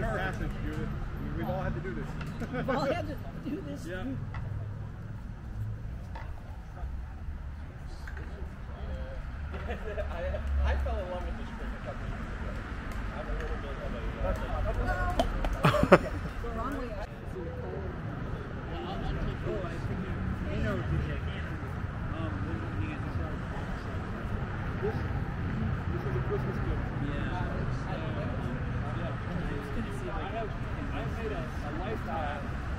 passage, Judith. We've all had to do this. We've all had to do this. Yeah. I fell in love with this spring a couple years ago. I'm a little bit of a... The wrong way. This is a Christmas gift. Yeah. I made a lifestyle.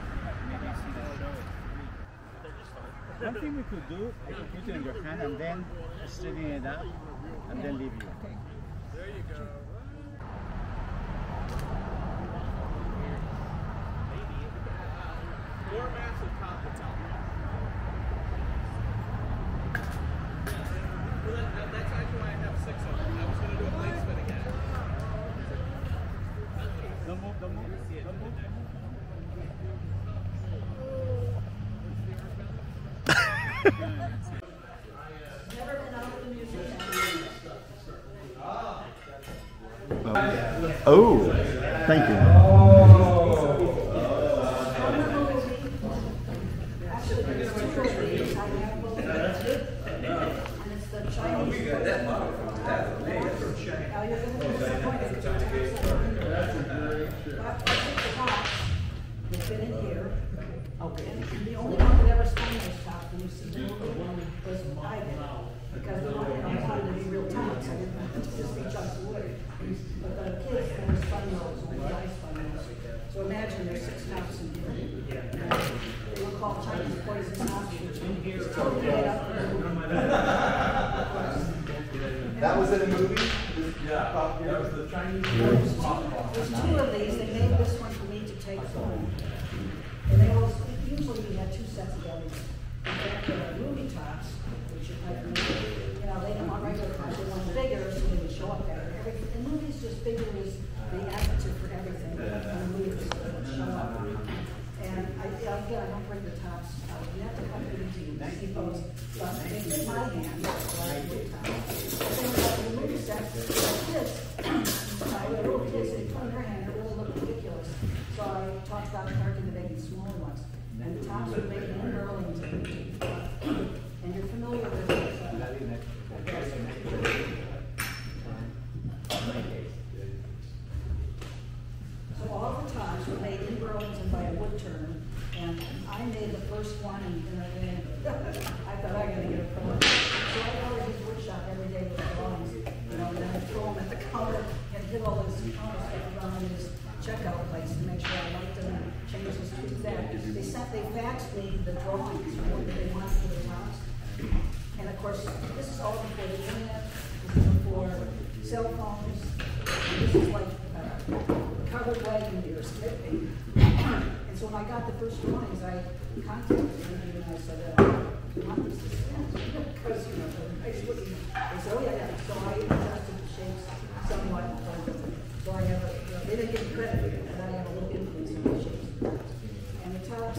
One thing we could do, I could put it in your hand and then straighten it up and then leave you. Okay. There you go. More massive top to top. Well, that's actually why I have 6 of them. I was going to do a blade spin again. Don't move, don't move, don't move. Never been out of the museum. Oh, thank you. Actually, there's 2 of these. I have both. And it's the Chinese. We got that model from that. Now you're going to be disappointed. But I think the top will fit in here. Okay. And the only one that ever spun this top, and you see the one was I did. Because I wanted to be real tops. I didn't want to just be chunks of wood. But the kids never spun those, only I spun those. So imagine there's 6 tops in here. They were called Chinese poison tops, which is totally made up. That was in a movie? Yeah, that was the Chinese There's 2 of these. They made this one for me to take home. And they always, usually we had 2 sets of everything. In fact, the movie tops, which you might remember, you know, they didn't want regular tops, they wanted bigger, so they would show up better. In movies, just bigger was the attitude for everything. And the movies would show up. And again, I don't bring the tops out. You have to come to the team. See those. But they fit my hand, so I put tops. Then the movie sets, like this, little kids, they put in their hand, it really looked ridiculous. So I talked about parking the big and smaller ones. And the tops are made in Burlington. And you're familiar with it. So all the tops were made in Burlington by a wood turner. And I made the first one, and I thought I was going to get a pro. So I go to his woodshop every day with drawings, you know, and then I throw them at the counter and hit all this counter stuff around in his checkout place to make sure I liked them and change this to that. They faxed me the drawings for what they wanted for the tops. And of course, this is all before the internet, this is before cell phones. This is like covered wagon years. And so when I got the first drawings, I contacted him and I said, do you want this to stand? Because, you know, they're nice looking. They said, oh yeah. So I adjusted the shapes somewhat. So I have they didn't give me credit for it, but I have a little influence on the shapes. And the tops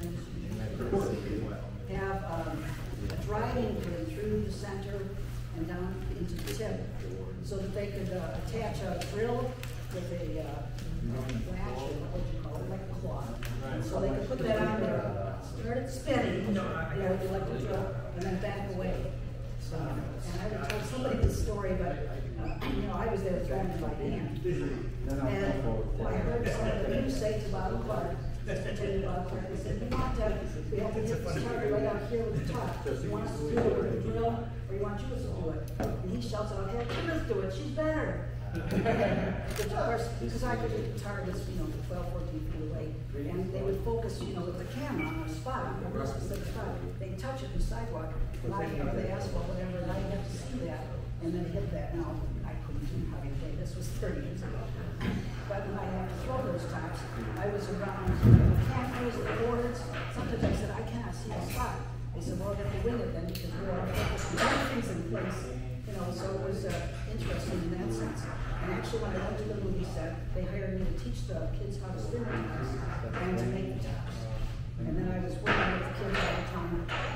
have a drive inquiry through the center and down into the tip, so that they could attach a drill with a latch, or what you call it, like a claw. So they could put that on there, start it spinning, you know, with the electric drill, and then back away. So, and I would tell somebody this story, but you know, I was there throwing it by hand. And I heard somebody say to Bob Clark, they said, you want to, we have to get this target right out here with the top. You want us to do it with the drill, or you want Judith to do it? And he shouts out, hey, Judith do it, she's better. Which of course, because I could hit the targets, you know, 12, 14 feet away, and they would focus, you know, with the camera on a spot, on a specific spot. They'd touch it in the sidewalk, and I, or the asphalt, whatever, and I'd have to see that, and then hit that. Now, I couldn't do how to play. This was 30 years ago. But when I had to throw those tops, I was around the cameras, the boards. Sometimes I said, I cannot see the spot. They said, well, you have to wing it then, because we're all focusing on things in place. You know, so it was interesting in that sense. And actually, when I went to the movie set, they hired me to teach the kids how to spin the tops and to make the tops. And then I was working with the kids all the time.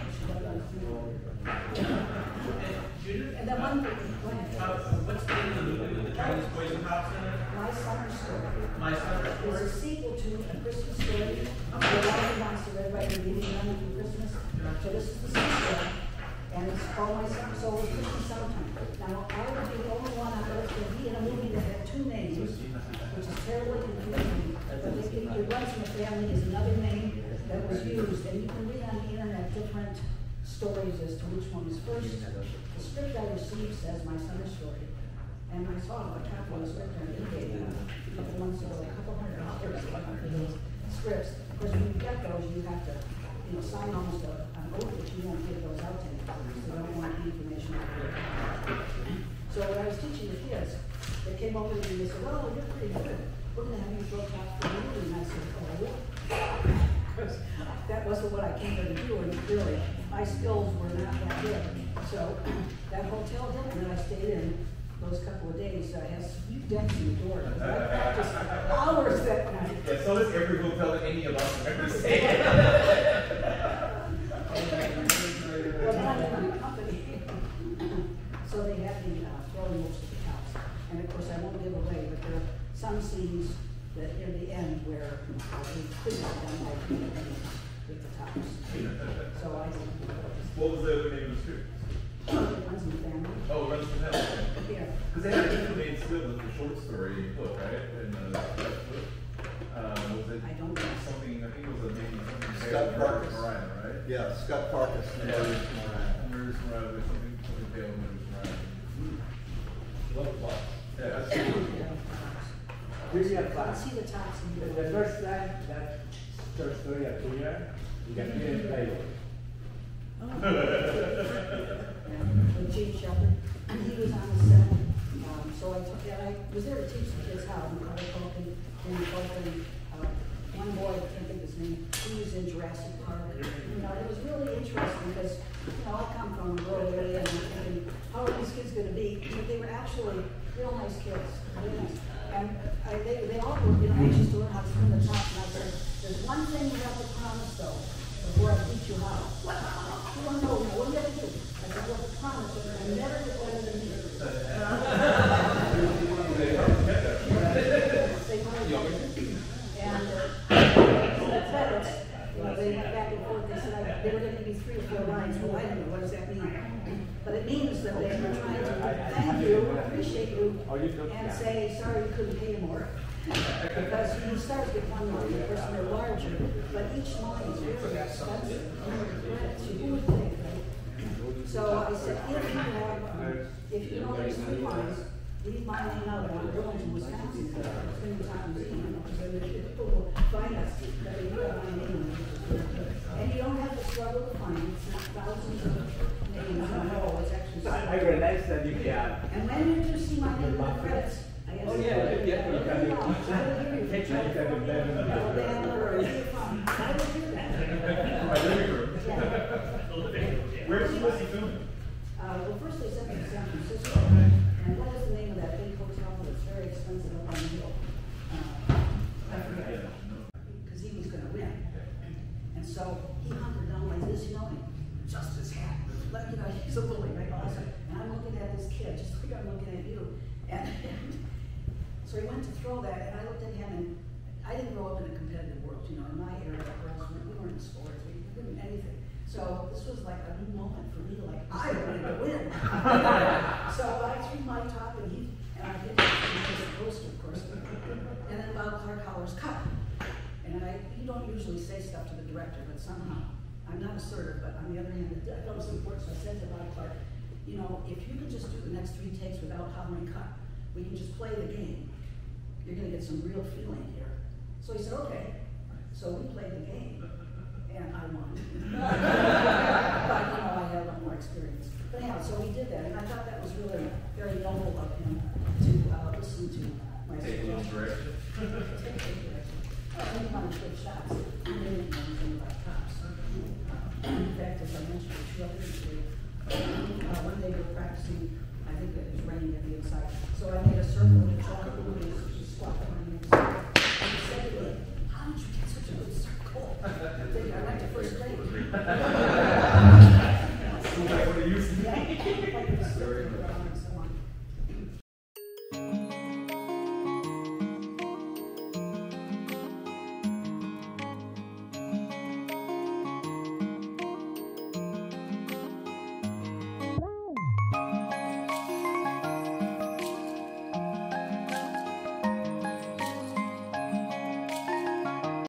And then one thing, What's the name of the movie with the Chinese poison tops in it? My summer story. My Summer family is another name that was used, and you can read on the internet different stories as to which one is first. The script I received says My Summer Story, and I saw a copy of the script on eBay a couple months ago, like $200 for those scripts. Of course, when you get those, you have to sign almost an oath that you won't give those out to anybody, so you don't want the information out there. So when I was teaching the kids, they came over to me and they said, "Oh, you're pretty good. We're going to have you throw tops for you." And I said, "Oh, yeah." Because that wasn't what I came here to do, and really, my skills were not that good. So that hotel Hilton that I stayed in those couple of days has few dents in the door. I practiced hours that night. Yeah, so does every hotel that any of us have ever stayed in. Well, not in my company. So they had me throwing most of the tops. And of course, I won't give away, but there are some scenes that near the end where we couldn't have done like with the tops. So I didn't know. What was the name of the script? It runs in the family. Oh, Runs from Hell. Yeah. Because they had a different name still with the short story book, right? And book. Was it? I don't know. Something, I think it was maybe something. Scott Farkas. Mariah, right? Yeah, Scott Farkas. Yeah. Murders Mariah, or something Tale of Murders Mariah. Love plot. Yeah, that's Here's your I class. see the tops in The first time that short story appeared, you can hear it play. With Gene Shepherd, and he was on the set. So I took that. I was there to teach the kids how. One boy, I can't think of his name, he was in Jurassic Park. You know, it was really interesting because, you know, I come from a rural area and I'm thinking, how are these kids going to be? But they were actually real nice kids. Really nice. And they all were, you know, anxious to learn how to swim the top. And I said, there's one thing you have to promise though, before I teach you how. You don't know, what do you have to do? I said, you have to promise that I never get better than you. They went back and forth. They said they were going to give me 3 or 4 lines. Well, I don't know. What does that mean? But it means that they were trying to thank you, appreciate you, and say, sorry we couldn't pay you more. Because you start with one line, of course they're larger, but each line is very expensive. You would think, right? So I said, if you know there's 3 lines, leave my name out. I'm going to Wisconsin. Spending time with you. People will find us. But you have my name. And you don't have to struggle to find it. It's not thousands of names. No, it's actually. I realized that you can. And when did you see my name in the credits? I guess. Oh, yeah. Where was he filming? Well, first they sent me to San Francisco. And what is the name of that big hotel that's very expensive up on the hill? I forget. Because he was going to win. And so he hunkered down like this, you know, and just his hat. Like, you know, he's a bully, right? Awesome. And I'm looking at this kid, just like I'm looking at you. And so he went to throw that, and I looked at him, and I didn't grow up in a competitive world, you know. In my era, girls, we weren't in sports, we weren't in anything. So this was like a new moment for me, like, I wanted to win. So I threw my top, and I hit the poster, of course. And then Bob Clark hollers, cut. And you don't usually say stuff to the director, but somehow, I'm not assertive, but on the other hand, I thought it was important, so I said to Bob Clark, you know, if you can just do the next 3 takes without hollering cut, we can just play the game. You're going to get some real feeling here. So he said, okay. So we played the game, and I won. But, you know, I had a lot more experience. But anyhow, so we did that, and I thought that was really very noble of him to listen to my Take speech. direction. Take direction. I didn't want to switch shots. I didn't know anything about cops. In fact, as I mentioned, the 2 other interview, one day we were practicing, I think it was raining at the inside. So I made a circle with a chalkboard and just squat behind me. And he said to me, how did you get such a good circle? I think I went to first grade.